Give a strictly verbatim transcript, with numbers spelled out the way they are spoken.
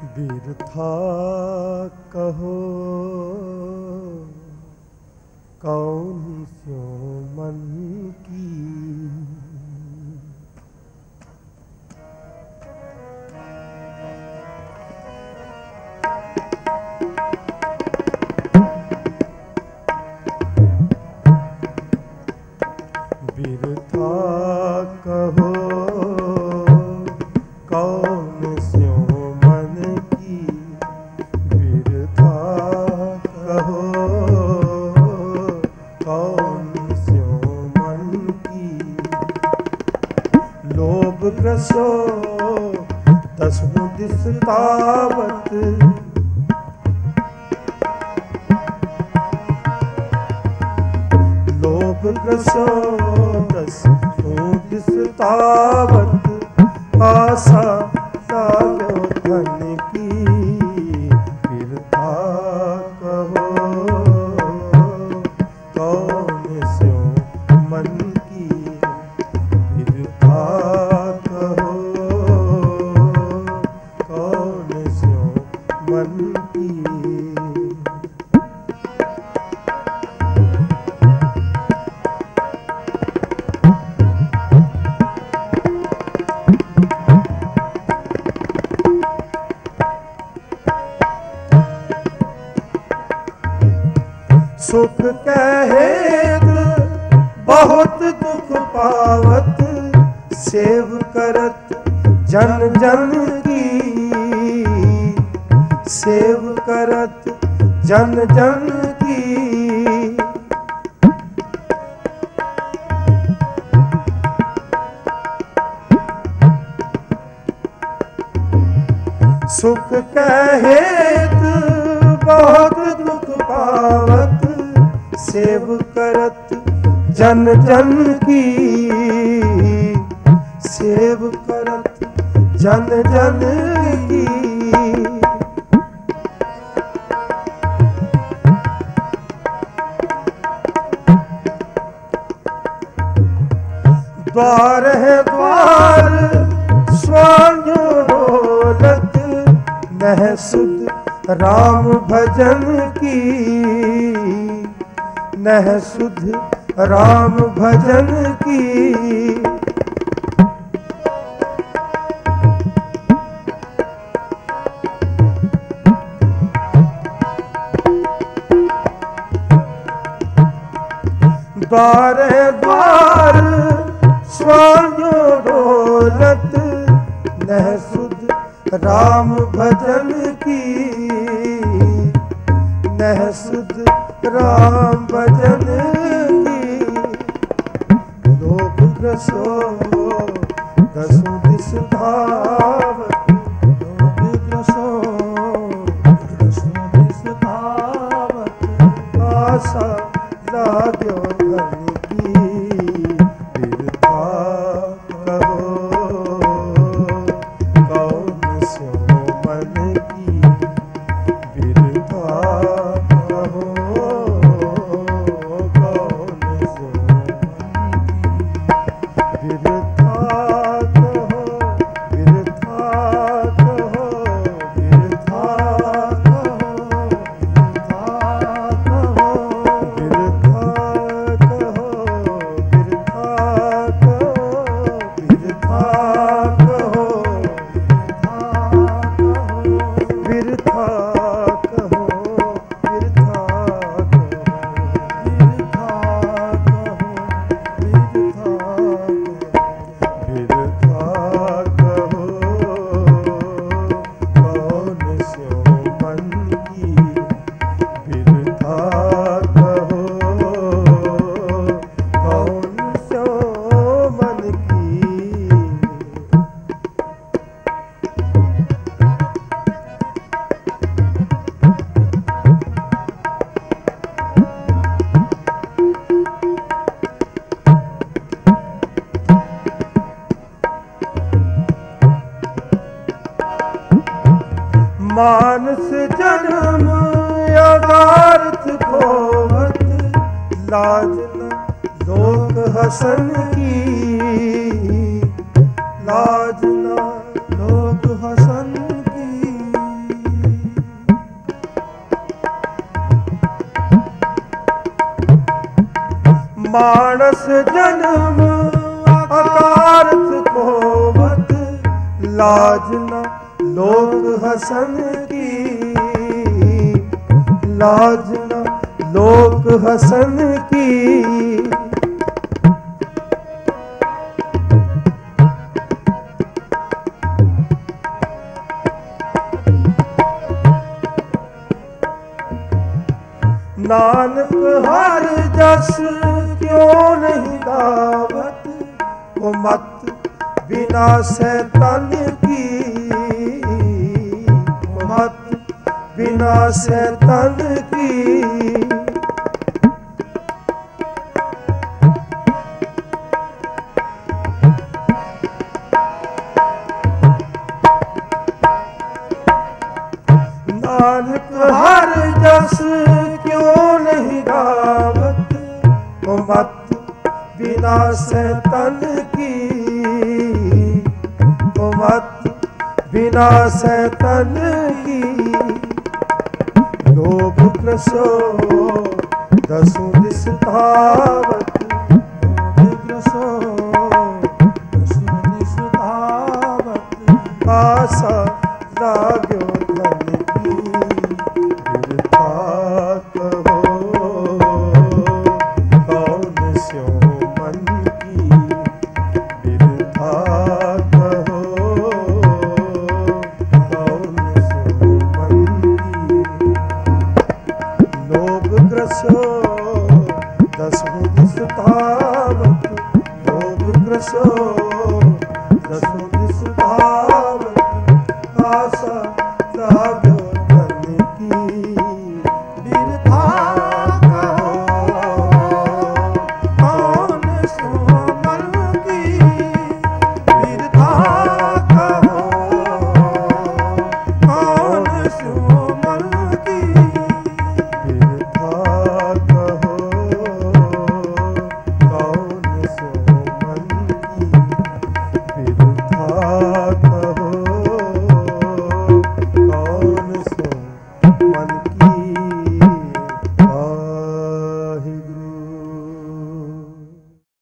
बिरथा कहो कौन स्यों मन की, बिरथा कहो कौन स्यों मन की, बिरथा कहो कौन स्यों मन की। लोभ ग्रसो दसहु दिस तावत, लोभ ग्रसो दसहु दिस तावत, आशा सालो धन की, बिरथा कहो कौन स्यों मन की, बिरथा कहो कौन स्यों मन की। सुख कहेत बहुत दुख पावत, सेव करत जन जन की, सेव करत जन जन की। सुख कहेत बहुत दुख पावत, सेव करत जन जन की, सेव करत जन जन की। द्वार है द्वार स्वांजो रोलत, नह सुध राम भजन की, नह सुध राम भजन की। द्वार है द्वार स्वांजो डोलत, नह सुध राम भजन की, नह सुध राम भजन की। लोभ ग्रसो दसु दिस धावत, लोभ ग्रसो दसु दिस धावत, आशा लाग्यो धन की, बिरथा कहो कौन स्यों मन की, बिरथा कहो कौन स्यों मन की, बिरथा कहो बिरथा कहो बिरथा कहो बिरथा कहो बिरथा कहो बिरथा कहो बिरथा कहो बिरथा बिरथा कहो कौन स्यों मन की, बिरथा कहो कौन स्यों मन की। मानस जन्म यदार्थ खोवत, लाज न लोक हसन की, लाज न लोक हसन की। मानस जन्म अकारथ खोवत, लाज न लोक हसन की, लाज न लोक हसन की। नानक हर जस क्यों नहीं गावत, वो मत विनाशै तन की, मत विनाशै तन की। नानक हर जस क्यों नहीं गावत, वो मत विनाशै तन की, वो मत विनाशै तन की। लोभ ग्रसो दसु दिस धावत, लोभ ग्रसो दसु दिस धावत। आशा लाग्यो धन की, बिरथा कहो कौन स्यो मन की, बिरथा कहो कौन स्यो मन की। लोभ ग्रसो दसु दिस धावत, लोभ ग्रसो दसु दिस धावत। आशा